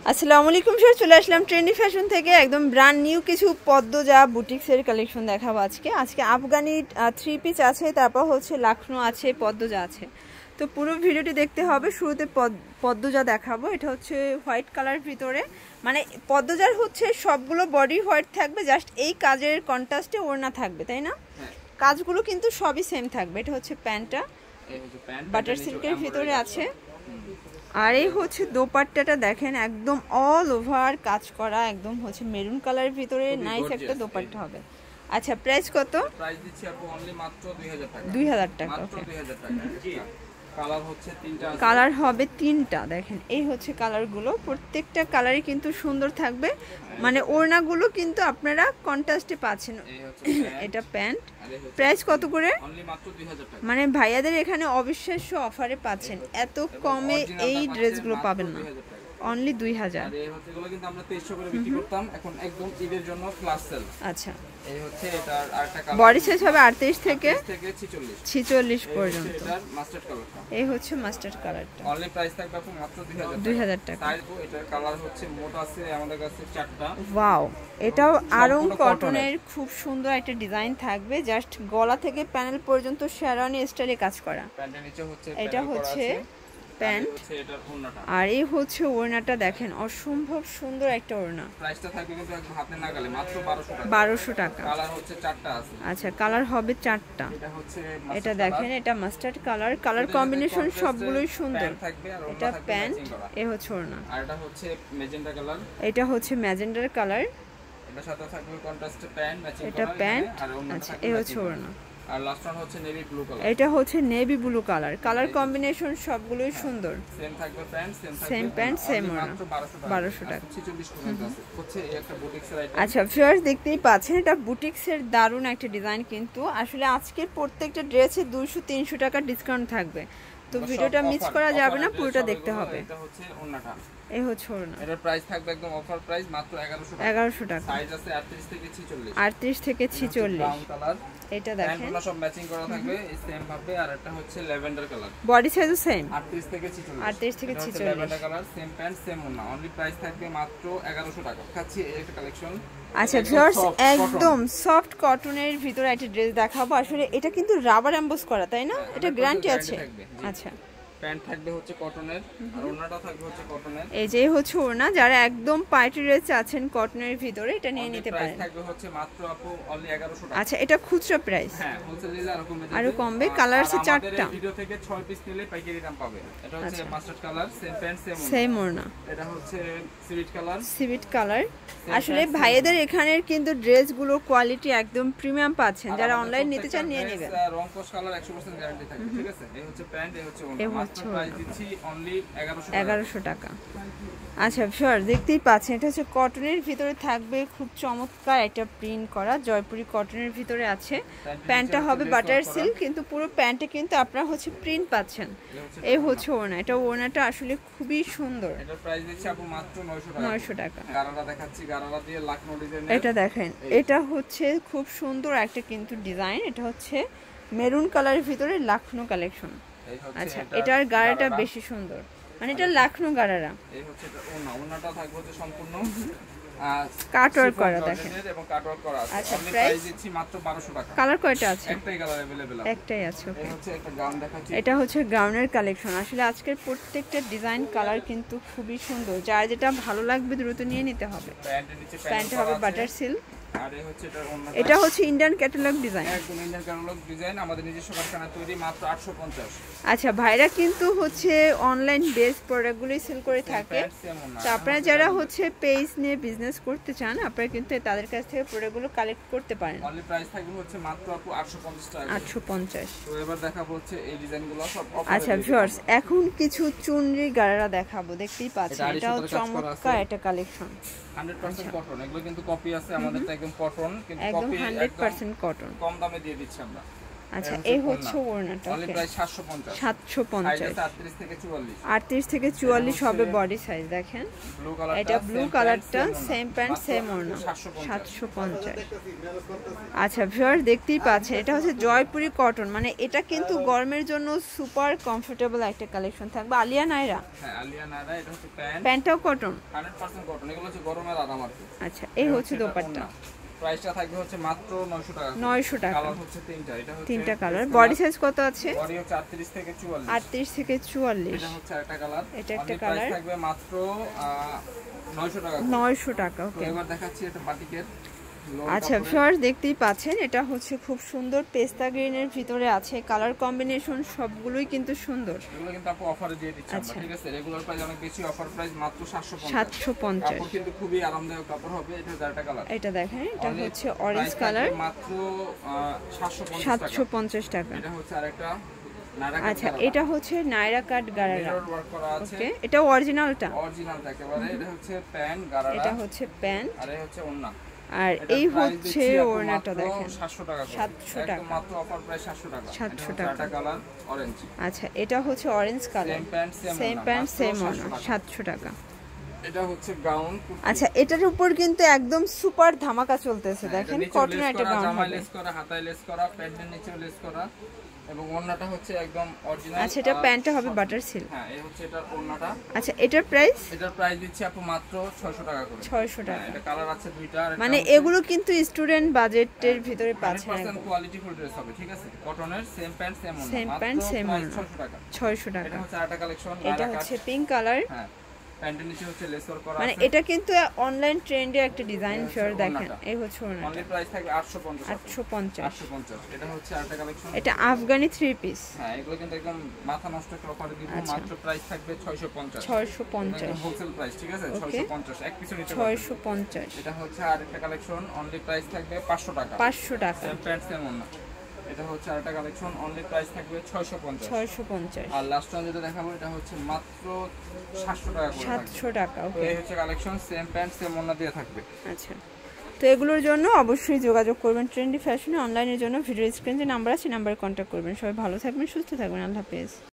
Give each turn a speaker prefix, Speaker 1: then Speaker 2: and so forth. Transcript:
Speaker 1: আসসালামু আলাইকুম স্যার, চলে আসলাম ট্রেন্ডি ফ্যাশন থেকে একদম ব্র্যান্ড নিউ কিছু পদ্মজা বুটিক্সের কালেকশন দেখাবো আজকে আফগানি থ্রি পিস আছে, তারপর হচ্ছে লাখনো আছে, পদ্মজা আছে। তো পুরো ভিডিওটি দেখতে হবে। শুরুতে পদ্মজা দেখাবো। এটা হচ্ছে হোয়াইট কালার ভিতরে, মানে পদ্মজার হচ্ছে সবগুলো বডি হোয়াইট থাকবে, জাস্ট এই কাজের কন্ট্রাস্টে ওড়না থাকবে, তাই না? কাজগুলো কিন্তু সবই সেম থাকবে। এটা হচ্ছে প্যান্টটা, বাটার সিল্কের ভিতরে আছে। আর এই হচ্ছে দোপাট্টাটা দেখেন, একদম অল ওভার কাজ করা, একদম হচ্ছে মেরুন কালারের ভিতরে নাইস একটা দোপাট্টা হবে। আচ্ছা, প্রাইস কত?
Speaker 2: প্রাইস দিচ্ছি আপু অনলি মাত্র 2000 টাকা।
Speaker 1: 2000 টাকা।
Speaker 2: মাত্র 2000 টাকা। কালার হচ্ছে তিনটা,
Speaker 1: কালার হবে তিনটা। দেখেন এই হচ্ছে কালারগুলো, প্রত্যেকটা কালারই কিন্তু সুন্দর থাকবে, মানে ওড়নাগুলো কিন্তু আপনারা কন্ট্রাস্টে পাচ্ছেন। এটা প্যান্ট, প্রাইস কত করে?
Speaker 2: অনলি মাত্র 2000 টাকা।
Speaker 1: মানে ভাইয়াদের এখানে অবিশ্বাস্য অফারে পাচ্ছেন, এত কমে এই ড্রেসগুলো পাবেন না, অনলি 2000।
Speaker 2: আর এই হচ্ছে এগুলো কিন্তু আমরা 2300 করে বিক্রি করতাম, এখন একদম ঈদের জন্য ফ্ল্যাশ সেল।
Speaker 1: আচ্ছা,
Speaker 2: এই হচ্ছে এটার আরেকটা কালার,
Speaker 1: বডি সাইজ হবে 38 থেকে
Speaker 2: 46
Speaker 1: পর্যন্ত।
Speaker 2: এটার মাস্টার্ড কালারটা,
Speaker 1: এই হচ্ছে মাস্টার্ড কালারটা।
Speaker 2: অনলি প্রাইস থাকবে আপু মাত্র
Speaker 1: 2000 টাকা।
Speaker 2: সাইজ এটার কালার হচ্ছে মোট আছে আমাদের কাছে 4টা।
Speaker 1: ওয়াও, এটাও আরং কটনের খুব সুন্দর একটা ডিজাইন থাকবে, জাস্ট গলা থেকে প্যানেল পর্যন্ত শেরওয়ানি স্টাইলে কাজ করা।
Speaker 2: প্যান্টের নিচে হচ্ছে
Speaker 1: এটা হচ্ছে প্যান্ট, আর এই হচ্ছে ওড়নাটা দেখেন, অসম্ভব সুন্দর একটা ওড়না।
Speaker 2: প্রাইসটা থাকবে কিন্তু একদম হাতে নাগালে মাত্র 1200 টাকা।
Speaker 1: 1200 টাকা।
Speaker 2: কালার হচ্ছে 4টা আছে।
Speaker 1: আচ্ছা, কালার হবে 4টা।
Speaker 2: এটা হচ্ছে
Speaker 1: এটা দেখেন, এটা মাস্টার্ড কালার, কালার কম্বিনেশন সবগুলোই সুন্দর। এটা প্যান্ট, এ হচ্ছে ওড়না।
Speaker 2: আর এটা হচ্ছে ম্যাজেন্টা কালার,
Speaker 1: এটা হচ্ছে ম্যাজেন্ডার কালার।
Speaker 2: এটার সাথে থাকবে কন্ট্রাস্টে প্যান্ট ম্যাচিং করা।
Speaker 1: এটা প্যান্ট, আচ্ছা, এই হচ্ছে ওড়না।
Speaker 2: আর লাস্ট ওয়ান হচ্ছে নেভি ব্লু কালার।
Speaker 1: এটা হচ্ছে navy blue colour, colour combination সবগুলোই সুন্দর।
Speaker 2: সেম থাকবে প্যান্ট,
Speaker 1: সেম প্যান্ট, সেম ওড়না।
Speaker 2: 1200 টাকা। 46 পর্যন্ত আছে। হচ্ছে এই একটা বুটিক্সের আইটেম।
Speaker 1: আচ্ছা ভিউয়ার্স, দেখতেই পাচ্ছেন এটা বুটিক্সের দারুণ একটা ডিজাইন, কিন্তু আসলে আজকের প্রত্যেকটা ড্রেসে 200-300 টাকা ডিসকাউন্ট থাকবে, তো ভিডিওটা মিস করা যাবে না, পুরোটা দেখতে হবে।
Speaker 2: এটা হচ্ছে ওড়নাটা,
Speaker 1: এই হচ্ছে ওড়না।
Speaker 2: এটার প্রাইস থাকবে একদম অফার প্রাইস মাত্র 1100 টাকা।
Speaker 1: 1100 টাকা।
Speaker 2: সাইজ আছে 38 থেকে 46।
Speaker 1: 38 থেকে 46।
Speaker 2: ব্রাউন কালার,
Speaker 1: এটা দেখেন,
Speaker 2: প্যান্টগুলো সব ম্যাচিং করা থাকবে এই সেম ভাবে। আর একটা হচ্ছে ল্যাভেন্ডার কালার,
Speaker 1: বডি সাইজও সেম,
Speaker 2: 38 থেকে 46।
Speaker 1: 38 থেকে 46।
Speaker 2: Lavender colour, same pant same ওড়না, অনলি প্রাইস থাকবে মাত্র 1100 টাকা। খাচ্ছি এই একটা কালেকশন।
Speaker 1: আচ্ছা ভিউয়ার্স, একদম সফট কটনের ভিতরে একটা ড্রেস দেখাবো। আসলে এটা কিন্তু রাবার এমবোস করা, তাই না? এটা গ্যারান্টি আছে। আচ্ছা,
Speaker 2: প্যান্ট থাকবে হচ্ছে কটনের, আর ওড়নাটা থাকবে হচ্ছে কটনের।
Speaker 1: এই যে হচ্ছে ওড়না, যারা একদম পার্টি ড্রেস আছেন কটনের ভিতরে, এটা নিয়ে নিতে পারেন।
Speaker 2: প্রাইস থাকবে হচ্ছে মাত্র আপু অনলি 1100 টাকা।
Speaker 1: আচ্ছা, এটা খুচরা প্রাইস।
Speaker 2: হ্যাঁ, হোলসেল নিলে
Speaker 1: আরো কমবে। কালার আছে 4টা।
Speaker 2: ভিডিও থেকে 6 পিস নিলে পাইকারি দাম পাবে। এটা হচ্ছে mustard colour, same pant
Speaker 1: same ওড়না।
Speaker 2: এটা হচ্ছে সিভিট কালার,
Speaker 1: কালার। আসলে ভাইয়াদের এখানের কিন্তু ড্রেসগুলো কোয়ালিটি একদম প্রিমিয়াম পাচ্ছেন, যারা অনলাইন নিতে চান নিয়ে নেবেন।
Speaker 2: রং কস কালার 100% গ্যারান্টি থাকবে, ঠিক আছে? এই হচ্ছে প্যান্ট, এই হচ্ছে ওড়না। মাত্র প্রাইস দিচ্ছি অনলি 1100
Speaker 1: টাকা। আচ্ছা ভিউয়ার, দেখতেই পাচ্ছেন এটা হচ্ছে কটনের ভিতরে থাকবে, খুব চমৎকার একটা প্রিন্ট করা জয়পুরি কটনের ভিতরে আছে। প্যান্টটা হবে বাটার সিল্ক, কিন্তু পুরো প্যান্টে কিন্তু আপনারা হচ্ছে প্রিন্ট পাচ্ছেন। এই হচ্ছে ওড়না, এটা ওড়নাটা আসলে খুবই সুন্দর।
Speaker 2: এটার প্রাইস দিচ্ছি আপু মাত্র
Speaker 1: 900 টাকা।
Speaker 2: গারারা দেখাচ্ছি, গারারা দিয়ে লাখনো ডিজাইন।
Speaker 1: এটা দেখেন, এটা হচ্ছে খুব সুন্দর একটা কিন্তু ডিজাইন। এটা হচ্ছে মেরুন কালারের ভিতরে লাখনো কালেকশন। আচ্ছা, এটার গাড়াটা বেশি সুন্দর, মানে এটা লাখনো গাড়ারা।
Speaker 2: এই হচ্ছে এটা ওড়না, ওড়নাটা থাকবে হচ্ছে সম্পূর্ণ
Speaker 1: কাটওয়ার্ক করা, দেখেন,
Speaker 2: এবং কাটওয়ার্ক করা আছে।
Speaker 1: আচ্ছা,
Speaker 2: প্রাইস দিচ্ছি মাত্র 1200 টাকা।
Speaker 1: কালার কয়টা আছে?
Speaker 2: একটাই কালার अवेलेबल আছে,
Speaker 1: একটাই আছে। ওকে,
Speaker 2: এই হচ্ছে একটা গাউন দেখাচ্ছি।
Speaker 1: এটা হচ্ছে গাউনের কালেকশন। আসলে আজকের প্রত্যেকটা ডিজাইন কালার কিন্তু খুবই সুন্দর, যার যেটা ভালো লাগবে দ্রুত নিয়ে নিতে হবে।
Speaker 2: প্যান্টের নিচে
Speaker 1: প্যান্ট হবে বাটার সিল্ক।
Speaker 2: আর এই হচ্ছে এটা ওড়না,
Speaker 1: এটা হচ্ছে ইন্ডিয়ান ক্যাটালগ ডিজাইন,
Speaker 2: একদম ইন্ডিয়ান ক্যাটালগ ডিজাইন, আমাদের নিজস্ব কারখানায় তৈরি, মাত্র 850।
Speaker 1: আচ্ছা, ভাইরা কিন্তু হচ্ছে অনলাইন বেস প্রোডাক্টগুলোই সেল করে থাকে, তো আপনারা যারা হচ্ছে পেজ নিয়ে বিজনেস করতে চান, আপনারা কিন্তু তাদের কাছ থেকে প্রোডাক্টগুলো কালেক্ট করতে পারেন।
Speaker 2: অনলি প্রাইস থাকবে হচ্ছে মাত্র আপু 850 টাকা।
Speaker 1: 850।
Speaker 2: তো এবার দেখাবো হচ্ছে এই ডিজাইনগুলো সব অফার।
Speaker 1: আচ্ছা ভিউয়ার্স, এখন কিছু চুনরি গাড়ারা দেখাবো। দেখতেই পাচ্ছেন এটাও চমৎকার একটা কালেকশন,
Speaker 2: 100% কটন। এগুলো কিন্তু কপি আছে, আমাদেরটা একদম কটন, কিন্তু
Speaker 1: একদম
Speaker 2: কপি
Speaker 1: 100% কটন,
Speaker 2: কম দামে দিয়ে দিচ্ছি আমরা।
Speaker 1: আচ্ছা এই হচ্ছে ওড়নাটা
Speaker 2: অনলি প্রাইস 750
Speaker 1: 750
Speaker 2: 38 থেকে 44
Speaker 1: 38 থেকে 44 হবে বডি সাইজ দেখেন এটা ব্লু কালারটা সেম প্যান্ট সেম ওড়না 750 আচ্ছা ভিউয়ার দেখতেই পাচ্ছেন এটা হচ্ছে জয়পুরি কটন মানে এটা কিন্তু গরমের জন্য সুপার কমফোর্টেবল একটা কালেকশন থাকবে আলিয়া নাইরা
Speaker 2: হ্যাঁ আলিয়া নাইরা এটা হচ্ছে প্যান্ট
Speaker 1: প্যান্টটাও কটন
Speaker 2: 100% কটন এগুলো হচ্ছে গরমের আরাম আর কি
Speaker 1: আচ্ছা এই হচ্ছে দোপাট্টা
Speaker 2: প্রাইসটা থাকবে হচ্ছে মাত্র 900 টাকা
Speaker 1: 900 টাকা
Speaker 2: কালার হচ্ছে তিনটা এটা হচ্ছে
Speaker 1: তিনটা কালার বডি সাইজ কত আছে
Speaker 2: বডি হচ্ছে 38 থেকে 44
Speaker 1: 38 থেকে 44
Speaker 2: এটা হচ্ছে একটা কালার
Speaker 1: এটা একটা কালার
Speaker 2: থাকবে মাত্র 900 টাকা
Speaker 1: 900 টাকা ওকে
Speaker 2: এবার দেখাচ্ছি এটা বাটিকের
Speaker 1: আচ্ছা ভিউয়ার্স দেখতেই পাচ্ছেন এটা হচ্ছে খুব সুন্দর পেস্তা গ্রিনের ভিতরে আছে কালার কম্বিনেশন সবগুলোই কিন্তু সুন্দর
Speaker 2: এগুলো কিন্তু আপু অফারে দিয়ে দিচ্ছি আমরা ঠিক আছে রেগুলার প্রাইস অনেক বেশি অফার প্রাইস মাত্র
Speaker 1: 750
Speaker 2: কাপড় কিন্তু খুবই আরামদায়ক কাপড় হবে এটা একটা কালার
Speaker 1: এটা দেখেন এটা হচ্ছে অরেঞ্জ কালার
Speaker 2: মাত্র
Speaker 1: 750 টাকা
Speaker 2: এটা হচ্ছে আরেকটা
Speaker 1: আচ্ছা এটা হচ্ছে নাইরা কাট গারারা
Speaker 2: ওয়ার্ক করা আছে
Speaker 1: ওকে এটা অরিজিনালটা
Speaker 2: অরিজিনাল একেবারে এটা হচ্ছে প্যান্ট গারারা
Speaker 1: এটা হচ্ছে প্যান্ট
Speaker 2: আর এই হচ্ছে ওড়না
Speaker 1: আর এই হচ্ছে ওড়নাটা দেখেন
Speaker 2: 700 টাকা
Speaker 1: 700 টাকা
Speaker 2: মাত্র অফার প্রাইস 700 টাকা
Speaker 1: 700 টাকা
Speaker 2: এটা কালার অরেঞ্জ
Speaker 1: আচ্ছা এটা হচ্ছে orange colour same pant same ওড়না 700 টাকা
Speaker 2: এটা হচ্ছে গাউন
Speaker 1: আচ্ছা এটার উপর কিন্তু একদম সুপার ধামাকা চলতেছে দেখেন কটনের একটা গাউন
Speaker 2: জামায় লেস করা হাতায় লেস করা প্যান্টের নিচেও লেস করা এবং ওড়নাটা হচ্ছে একদম অরিজিনাল
Speaker 1: আচ্ছা এটা প্যান্টটা হবে বাটার সিল্ক
Speaker 2: হ্যাঁ এই হচ্ছে এটার ওড়নাটা
Speaker 1: আচ্ছা এটার প্রাইস
Speaker 2: দিচ্ছি আপু মাত্র 600 টাকা করে
Speaker 1: 600 টাকা
Speaker 2: এটা কালার আছে দুইটা
Speaker 1: মানে এগুলো কিন্তু স্টুডেন্ট বাজেটের ভিতরে পাচ্ছেন
Speaker 2: 100% কোয়ালিটি ফুল ড্রেস হবে ঠিক আছে কটনের সেম প্যান্ট সেম ওড়না
Speaker 1: সেম প্যান্ট সেম ওড়না
Speaker 2: 600 টাকা
Speaker 1: 600 টাকা
Speaker 2: এটা হচ্ছে আরেকটা কালেকশন
Speaker 1: এটা হচ্ছে পিঙ্ক কালার
Speaker 2: হ্যাঁ প্যান্টের নিচে হচ্ছে লেস ওয়ার্ক করা
Speaker 1: মানে
Speaker 2: আছে
Speaker 1: এটা কিন্তু অনলাইন ট্রেন্ডে একটা ডিজাইন ফিওর দেখেন এই হচ্ছে ওড়নাটা
Speaker 2: অনলি প্রাইস থাকবে 850 এটা হচ্ছে আরেকটা কালেকশন
Speaker 1: এটা আফগানি 3 পিস
Speaker 2: হ্যাঁ এগুলো কিন্তু একদম মাথা নষ্ট করে অফারে দিব মাত্র প্রাইস থাকবে 650 হোলসেল প্রাইস ঠিক আছে 650 এক পিছু নিতে
Speaker 1: 650
Speaker 2: এটা হচ্ছে আরেকটা কালেকশন অনলি প্রাইস থাকবে 500 টাকা
Speaker 1: 500 টাকা
Speaker 2: সেম প্যান্ট সেম ওড়না এটা হচ্ছে আরেকটা কালেকশন অনলি প্রাইস থাকবে 650 আর লাস্ট ওয়ান যেটা দেখাবো এটা হচ্ছে মাত্র 700 টাকা করে
Speaker 1: 700 টাকা ওকে
Speaker 2: এই হচ্ছে কালেকশন সেম প্যান্ট সেম ওড়না দিয়ে থাকবে
Speaker 1: আচ্ছা তো এগুলোর জন্য অবশ্যই যোগাযোগ করবেন ট্রেন্ডি ফ্যাশনে অনলাইনের জন্য ভিডিও স্ক্রিনে যে নাম্বার আছে নাম্বারে কন্ট্যাক্ট করবেন সবাই ভালো থাকবেন সুস্থ থাকবেন আল্লাহ হাফেজ